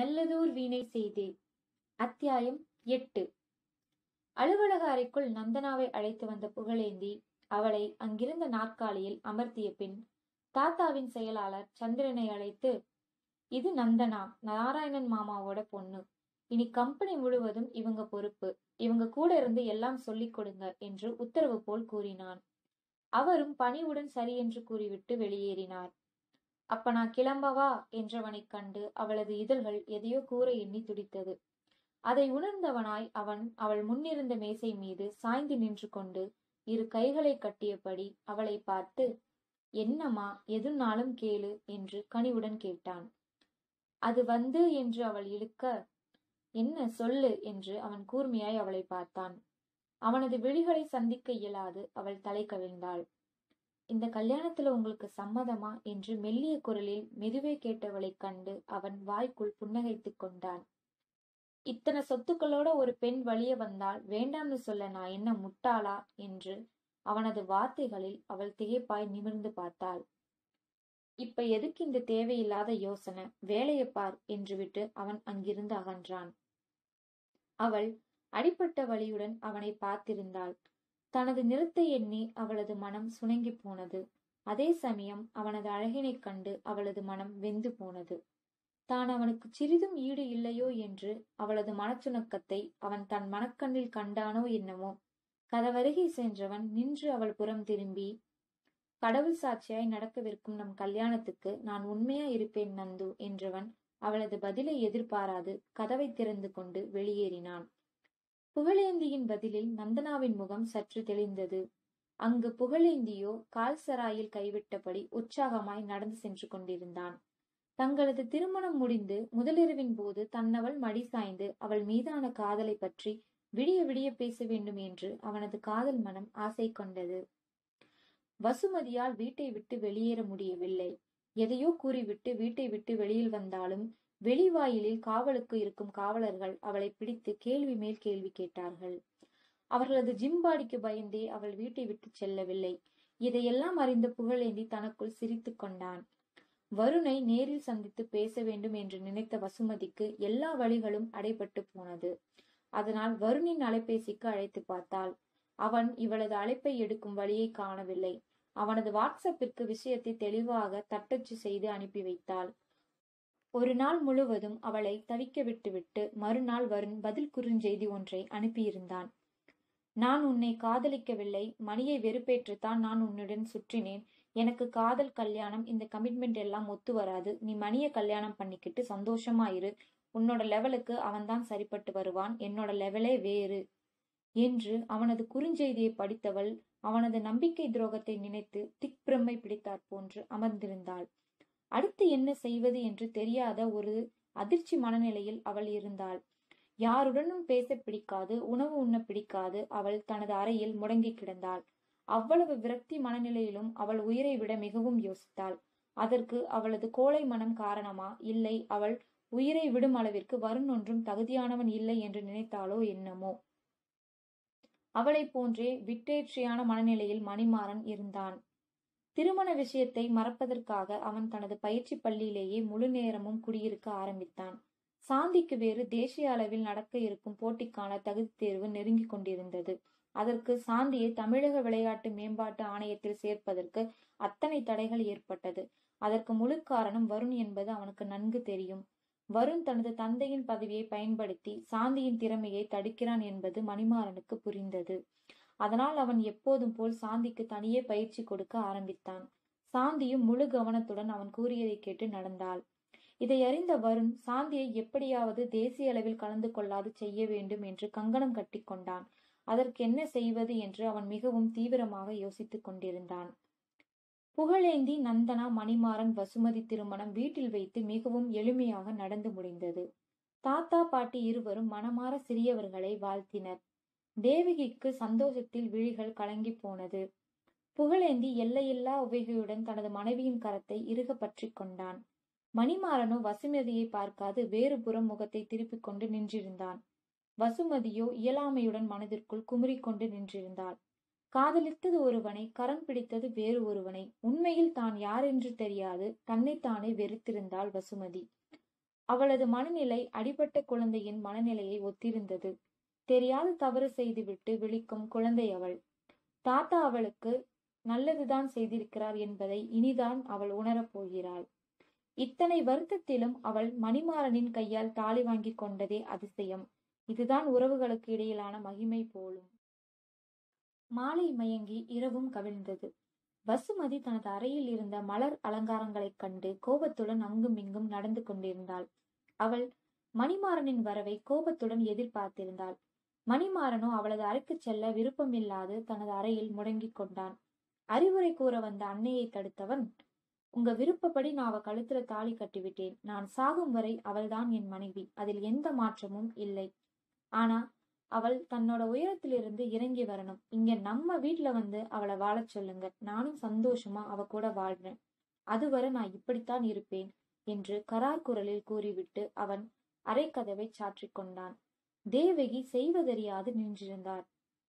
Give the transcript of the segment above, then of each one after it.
நல்லதோர் வீணை செய்தே. அத்தியாயம் 8. அலுவலக அறைக்குள் நந்தனாவை அழைத்து வந்த புகழேந்தி அவளை அங்கிருந்த நாற்காலியில் அமர்த்திய பின் தாத்தாவின் செயலாளர் சந்திரனை அழைத்து, இது நந்தனா, நாராயணன் மாமாவோட பொண்ணு. இனி கம்பெனி முழுவதும் இவங்க பொறுப்பு. இவங்க கூட இருந்து எல்லாம் சொல்லிக் கொடுங்க என்று உத்தரவு போல் கூறினான். அவரும் பணிவுடன் சரி என்று கூறிவிட்டு வெளியேறினார். அப்ப நான் கிளம்பவா என்றவனைக் கண்டு அவளது இதழ்கள் எதையோ கூற எண்ணி துடித்தது. அதை உணர்ந்தவனாய் அவள் முன்னிருந்த மேசை மீது சாய்ந்து நின்று கொண்டு இரு கைகளை கட்டியபடி அவளை பார்த்து, என்னம்மா, எதுனாலும் கேளு என்று கனிவுடன் கேட்டான். அது என்று அவள் இழுக்க, என்ன சொல்லு என்று அவன் கூர்மையாய் அவளை பார்த்தான். அவனது விழிகளை சந்திக்க இயலாது அவள் தலை கவிழ்ந்தாள். இந்த கல்யாணத்துல உங்களுக்கு சம்மதமா என்று மெல்லிய குரலில் மெதுவே கேட்டவளைக் கண்டு அவன் வாய்க்குள் புன்னகைத்துக் கொண்டான். இத்தனை சொத்துக்களோட ஒரு பெண் வழிய வந்தால் வேண்டாம்னு சொல்ல நான் என்ன முட்டாளா என்று அவனது வார்த்தைகளில் அவள் திகைப்பாய் நிமிர்ந்து பார்த்தாள். இப்ப எதுக்கு இந்த தேவையில்லாத யோசனை, வேலையை பார் என்று விட்டு அவன் அங்கிருந்து அகன்றான். அவள் அடிப்பட்ட வலியுடன் அவனை பார்த்திருந்தாள். தனது நிறத்தை எண்ணி அவளது மனம் சுணங்கி போனது. அதே சமயம் அவனது அழகினைக் கண்டு அவளது மனம் வெந்து போனது. தான் அவனுக்கு சிறிதும் ஈடு இல்லையோ என்று அவளது மனச்சுணக்கத்தை அவன் தன் மனக்கண்ணில் கண்டானோ என்னமோ. கதவருகே சென்றவன் நின்று அவள் புறம் திரும்பி, கடவுள் சாட்சியாய் நடக்கவிருக்கும் நம் கல்யாணத்துக்கு நான் உண்மையா இருப்பேன் நந்து என்றவன் அவளது பதிலை எதிர்பாராது கதவை திறந்து கொண்டு வெளியேறினான். புகழேந்தியின் பதிலில் நந்தனாவின் முகம் சற்று தெளிந்தது. அங்கு புகழேந்தியோ கால் சராயில் கைவிட்டபடி உற்சாகமாய் நடந்து சென்று கொண்டிருந்தான். தங்களது திருமணம் முடிந்து முதலிரவின் போது தன்னவள் மடி சாய்ந்து அவள் மீதான காதலை பற்றி விடிய விடிய பேச வேண்டும் என்று அவனது காதல் மனம் ஆசை கொண்டது. வசுமதியால் வீட்டை விட்டு வெளியேற முடியவில்லை. எதையோ கூறிவிட்டு வீட்டை விட்டு வெளியில் வந்தாலும் வெளிவாயிலில் காவலுக்கு இருக்கும் காவலர்கள் அவளை பிடித்து கேள்வி மேல் கேள்வி கேட்டார்கள். அவர்களது ஜிம்பாடிக்கு பயந்தே அவள் வீட்டை விட்டு செல்லவில்லை. இதையெல்லாம் அறிந்த புகழேந்தி தனக்குள் சிரித்து கொண்டான். வருணை நேரில் சந்தித்து பேச வேண்டும் என்று நினைத்த வசுமதிக்கு எல்லா வழிகளும் அடைபட்டு போனது. அதனால் வருணின் அலைபேசிக்கு அழைத்து பார்த்தாள். அவன் இவளது அழைப்பை எடுக்கும் வழியை காணவில்லை. அவனது வாட்ஸ்அப்பிற்கு விஷயத்தை தெளிவாக தட்டச்சு செய்து அனுப்பி வைத்தாள். ஒரு நாள் முழுவதும் அவளை தவிக்க விட்டுவிட்டு மறுநாள் வருண் பதில் குறுஞ்செய்தி ஒன்றை அனுப்பியிருந்தான். நான் உன்னை காதலிக்கவில்லை, மணியை வெறுப்பேற்றுத்தான் நான் உன்னுடன் சுற்றினேன். எனக்கு காதல், கல்யாணம், இந்த கமிட்மெண்ட் எல்லாம் ஒத்து வராது. நீ மணியை கல்யாணம் பண்ணிக்கிட்டு சந்தோஷமாயிரு. உன்னோட லெவலுக்கு அவன்தான் சரிப்பட்டு வருவான், என்னோட லெவலே வேறு என்று அவனது குறுஞ்செய்தியை படித்தவள் அவனது நம்பிக்கை துரோகத்தை நினைத்து திக்பிரமை பிடித்தாற் போன்று அமர்ந்திருந்தாள். அடுத்து என்ன செய்வது என்று தெரியாத ஒரு அதிர்ச்சி மனநிலையில் அவள் இருந்தாள். யாருடனும் பேச பிடிக்காது, உணவு உண்ண பிடிக்காது. அவள் தனது அறையில் முடங்கி கிடந்தாள். அவ்வளவு விரக்தி மனநிலையிலும் அவள் உயிரை விட மிகவும் யோசித்தாள். அதற்கு அவளது கோழை மனம் காரணமா, இல்லை அவள் உயிரை விடும் அளவிற்கு வருண் ஒன்றும் தகுதியானவன் இல்லை என்று நினைத்தாளோ என்னமோ. அவளை போன்றே விட்டேற்றியான மனநிலையில் மணிமாறன் இருந்தான். திருமண விஷயத்தை மறப்பதற்காக அவன் தனது பயிற்சி பள்ளியிலேயே முழு நேரமும் குடியிருக்க ஆரம்பித்தான். சாந்திக்கு வேறு தேசிய அளவில் நடக்க இருக்கும் போட்டிக்கான தகுதி தேர்வு நெருங்கி கொண்டிருந்தது. அதற்கு சாந்தியை தமிழக விளையாட்டு மேம்பாட்டு ஆணையத்தில் சேர்ப்பதற்கு அத்தனை தடைகள் ஏற்பட்டது. அதற்கு முழு காரணம் வருண் என்பது அவனுக்கு நன்கு தெரியும். வருண் தனது தந்தையின் பதவியை பயன்படுத்தி சாந்தியின் திறமையை தடுக்கிறான் என்பது மணிமாறனுக்கு புரிந்தது. அதனால் அவன் எப்போதும் போல் சாந்திக்கு தனியே பயிற்சி கொடுக்க ஆரம்பித்தான். சாந்தியும் முழு கவனத்துடன் அவன் கூறியதை கேட்டு நடந்தாள். இதை அறிந்த வருண் சாந்தியை எப்படியாவது தேசிய அளவில் கலந்து கொள்ளாது செய்ய வேண்டும் என்று கங்கணம் கட்டி கொண்டான். அதற்கு என்ன செய்வது என்று அவன் மிகவும் தீவிரமாக யோசித்துக் கொண்டிருந்தான். புகழேந்தி, நந்தனா, மணிமாறன், வசுமதி திருமணம் வீட்டில் வைத்து மிகவும் எளிமையாக நடந்து முடிந்தது. தாத்தா பாட்டி இருவரும் மனமாற சிறியவர்களை வாழ்த்தினர். தேவகிக்கு சந்தோஷத்தில் விழிகள் கலங்கி போனது. புகழேந்தி எல்லையில்லா உவகையுடன் தனது மனைவியின் கரத்தை இறுக பற்றி கொண்டான். மணிமாறனோ வசுமதியை பார்க்காது வேறு புறம் முகத்தை திருப்பிக் கொண்டு நின்றிருந்தான். வசுமதியோ இயலாமையுடன் மனதிற்குள் குமுறிக்கொண்டு நின்றிருந்தாள். காதலித்தது ஒருவனை, கரம் பிடித்தது வேறு ஒருவனை. உண்மையில் தான் யார் என்று தெரியாது தன்னைத்தானே வெறுத்திருந்தாள் வசுமதி. அவளது மனநிலை அடிபட்ட குழந்தையின் மனநிலையை ஒத்திருந்தது. தெரியாத தவறு செய்துவிட்டு விழிக்கும் குழந்தை அவள். தாத்தா அவளுக்கு நல்லதுதான் செய்திருக்கிறார் என்பதை இனிதான் அவள் உணரப் போகிறாள். இத்தனை வருத்தத்திலும் அவள் மணிமாறனின் கையால் தாலி வாங்கி கொண்டதே அதிசயம். இதுதான் உறவுகளுக்கு இடையிலான மகிமை போலும். மாலை மயங்கி இரவும் கவிழ்ந்தது. வசுமதி தனது அறையில் இருந்த மலர் அலங்காரங்களைக் கண்டு கோபத்துடன் அங்கும் இங்கும் நடந்து கொண்டிருந்தாள். அவள் மணிமாறனின் வரவை கோபத்துடன் எதிர்பார்த்திருந்தாள். மணிமாறனோ அவளது அறைக்கு செல்ல விருப்பமில்லாது தனது அறையில் முடங்கிக் கொண்டான். அறிவுரை கூற வந்த அன்னையை தடுத்தவன், உங்க விருப்பப்படி நான் அவ கழுத்துல தாலி கட்டிவிட்டேன். நான் சாகும் வரை அவள்தான் என் மனைவி. அதில் எந்த மாற்றமும் இல்லை. ஆனா அவள் தன்னோட உயரத்திலிருந்து இறங்கி வரணும். இங்க நம்ம வீட்டுல வந்து அவளை வாழச் சொல்லுங்க. நானும் சந்தோஷமா அவ கூட வாழ்றேன். அதுவரை நான் இப்படித்தான் இருப்பேன் என்று கரார் குரலில் கூறிவிட்டு அவன் அரைக்கதவை சாற்றிக் கொண்டான். தேவகி செய்வதறியாது நின்றிருந்தார்.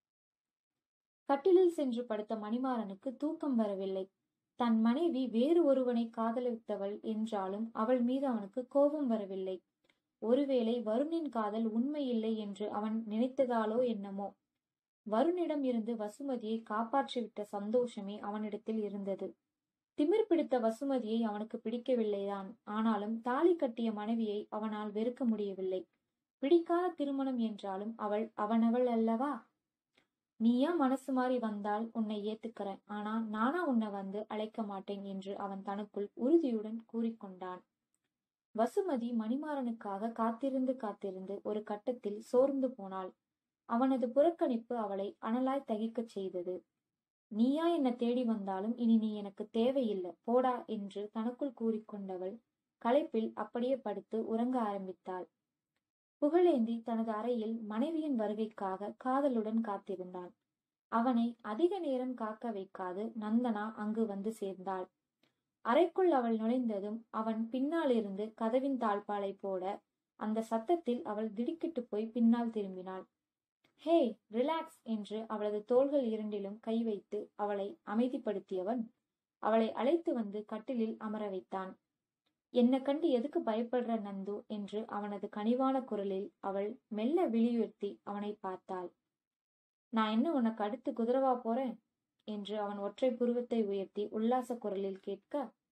கட்டிலில் சென்று படுத்த மணிமாறனுக்கு தூக்கம் வரவில்லை. தன் மனைவி வேறு ஒருவனை காதலித்தவள் என்றாலும் அவள் மீது அவனுக்கு கோபம் வரவில்லை. ஒருவேளை வருணின் காதல் உண்மையில்லை என்று அவன் நினைத்ததாலோ என்னமோ. வருணிடம் இருந்து வசுமதியை காப்பாற்றிவிட்ட சந்தோஷமே அவனிடத்தில் இருந்தது. திமிர் பிடித்த வசுமதியை அவனுக்கு பிடிக்கவில்லைதான். ஆனாலும் தாலி கட்டிய மனைவியை அவனால் வெறுக்க முடியவில்லை. பிடிக்காத திருமணம் என்றாலும் அவள் அவனவள் அல்லவா? நீயா மனசு மாறி வந்தால் உன்னை ஏத்துக்கிறேன். ஆனா நானா உன்னை வந்து அழைக்க மாட்டேன் என்று அவன் தனக்குள் உறுதியுடன் கூறிக்கொண்டான். வசுமதி மணிமாறனுக்காக காத்திருந்து ஒரு கட்டத்தில் சோர்ந்து போனாள். அவனது புறக்கணிப்பு அவளை அனலாய் தகிக்கச் செய்தது. நீயா என்ன தேடி வந்தாலும் இனி நீ எனக்கு தேவையில்லை, போடா என்று தனக்குள் கூறிக்கொண்டவள் களைப்பில் அப்படியே படுத்து உறங்க ஆரம்பித்தாள். புகழேந்தி தனது அறையில் மனைவியின் வருகைக்காக காதலுடன் காத்திருந்தான். அவனை அதிக நேரம் காக்க வைக்காது நந்தனா அங்கு வந்து சேர்ந்தாள். அறைக்குள் அவள் நுழைந்ததும் அவன் பின்னாலிருந்து கதவின் தாழ்பாலை போட அந்த சத்தத்தில் அவள் திடுக்கிட்டு போய் பின்னால் திரும்பினாள். ஹே, ரிலாக்ஸ் என்று அவளது தோள்கள் இரண்டிலும் கை வைத்து அவளை அமைதிப்படுத்தியவன் அவளை அழைத்து வந்து கட்டிலில் அமர வைத்தான். என்ன கண்டு எதுக்கு பயப்படுற நந்து என்று அவனது கனிவான குரலில் அவள் மெல்ல விழியுறுத்தி அவனை பார்த்தாள். நான் என்ன உனக்கு அடுத்து குதிரவா போறேன் என்று அவன் ஒற்றை புருவத்தை உயர்த்தி உல்லாச குரலில் கேட்க,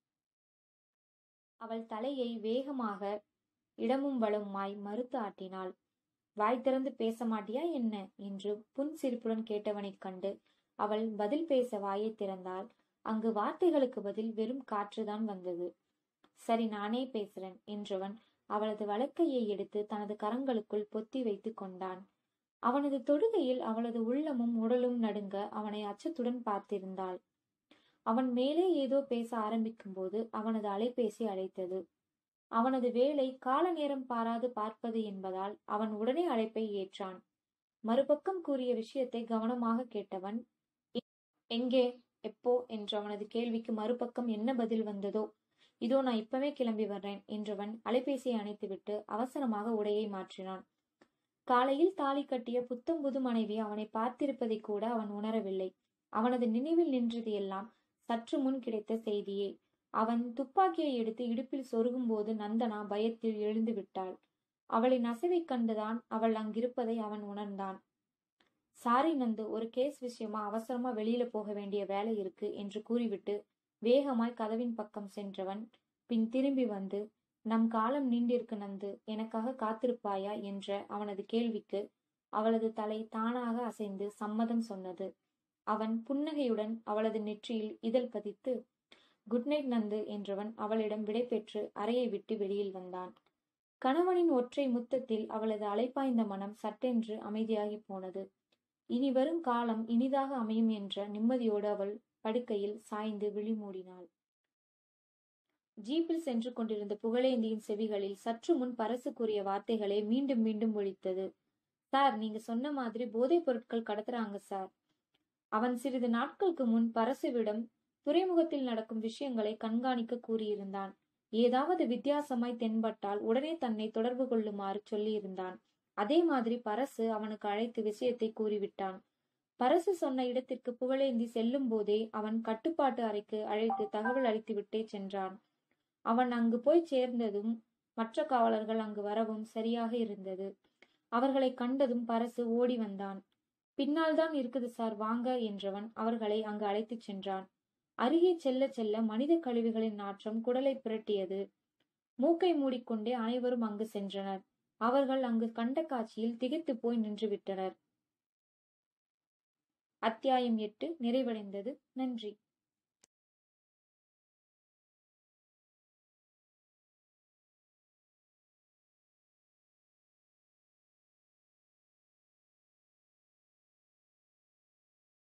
அவள் தலையை வேகமாக இடமும் வலமுமாய் மறுத்து ஆட்டினாள். வாய் திறந்து பேச மாட்டியா என்ன என்று புன்சிரிப்புடன் கேட்டவனைக் கண்டு அவள் பதில் பேச வாயை திறந்தாள். அங்கு வார்த்தைகளுக்கு பதில் வெறும் காற்றுதான் வந்தது. சரி, நானே பேசுறேன் என்றவன் அவளது வலக்கையை எடுத்து தனது கரங்களுக்குள் பொத்தி வைத்து கொண்டான். அவனது தொடுகையில் அவளது உள்ளமும் உடலும் நடுங்க அவனை அச்சத்துடன் பார்த்திருந்தாள். அவன் மேலே ஏதோ பேச ஆரம்பிக்கும் போது அவனது அலைபேசி அழைத்தது. அவனது வேலை கால நேரம் பாராது பார்ப்பது என்பதால் அவன் உடனே அழைப்பை ஏற்றான். மறுபக்கம் கூறிய விஷயத்தை கவனமாக கேட்டவன், எங்கே, எப்போ என்ற அவனது கேள்விக்கு மறுபக்கம் என்ன பதில் வந்ததோ, இதோ நான் இப்பவே கிளம்பி வர்றேன் என்றவன் அலைபேசியை அணைத்துவிட்டு அவசரமாக உடையை மாற்றினான். காலையில் தாலி கட்டிய புத்தம் புது மனைவி அவனை பார்த்திருப்பதை கூட அவன் உணரவில்லை. அவனது நினைவில் நின்றது எல்லாம் சற்று முன் கிடைத்த செய்தியே. அவன் துப்பாக்கியை எடுத்து இடுப்பில் சொருகும் போது நந்தனா பயத்தில் எழுந்து விட்டாள். அவளின் அசைவை கண்டுதான் அவள் அங்கிருப்பதை அவன் உணர்ந்தான். சாரி நந்து, ஒரு கேஸ் விஷயமா அவசரமா வெளியில போக வேண்டிய வேலை இருக்கு என்று கூறிவிட்டு வேகமாய் கதவின் பக்கம் சென்றவன் பின் திரும்பி வந்து, நம் காலம் நீண்டிருக்கு நந்து, எனக்காக காத்திருப்பாயா என்ற அவனது கேள்விக்கு அவளது தலை தானாக அசைந்து சம்மதம் சொன்னது. அவன் புன்னகையுடன் அவளது நெற்றியில் இதழ் பதித்து, குட் நைட் நந்து என்றவன் அவளிடம் விடை பெற்று அறையை விட்டு வெளியில் வந்தான். கணவனின் ஒற்றை முத்தத்தில் அவளது அலைப்பாய்ந்த மனம் சட்டென்று அமைதியாகி போனது. இனி வரும் காலம் இனிதாக அமையும் என்ற நிம்மதியோடு அவள் படுக்கையில் சாய்ந்து விழி மூடினாள். ஜீப்பில் சென்று கொண்டிருந்த புகழேந்தியின் செவிகளில் சற்று முன் பரசு கூறிய வார்த்தைகளே மீண்டும் மீண்டும் ஒலித்தது. சார், நீங்க சொன்ன மாதிரி போதைப் பொருட்கள் கடத்துறாங்க சார். அவன் சிறிது நாட்களுக்கு முன் பரசுவிடம் துறைமுகத்தில் நடக்கும் விஷயங்களை கண்காணிக்க கூறியிருந்தான். ஏதாவது வித்தியாசமாய் தென்பட்டால் உடனே தன்னை தொடர்பு கொள்ளுமாறு சொல்லியிருந்தான். அதே மாதிரி பரசு அவனுக்கு அழைத்து விஷயத்தை கூறிவிட்டான். பரசு சொன்ன இடத்திற்கு புகழேந்தி செல்லும் போதே அவன் கட்டுப்பாட்டு அறைக்கு அழைத்து தகவல் அளித்துவிட்டே சென்றான். அவன் அங்கு போய் சேர்ந்ததும் மற்ற காவலர்கள் அங்கு வரவும் சரியாக இருந்தது. அவர்களை கண்டதும் பரசு ஓடி வந்தான். பின்னால் தான் இருக்குது சார், வாங்க என்றவன் அவர்களை அங்கு அழைத்துச் சென்றான். அருகே செல்ல செல்ல மனித கழிவுகளின் நாற்றம் குடலை புரட்டியது. மூக்கை மூடிக்கொண்டே அனைவரும் அங்கு சென்றனர். அவர்கள் அங்கு கண்ட காட்சியில் திகைத்து போய் நின்றுவிட்டனர். அத்தியாயம் 8 நிறைவடைந்தது. நன்றி.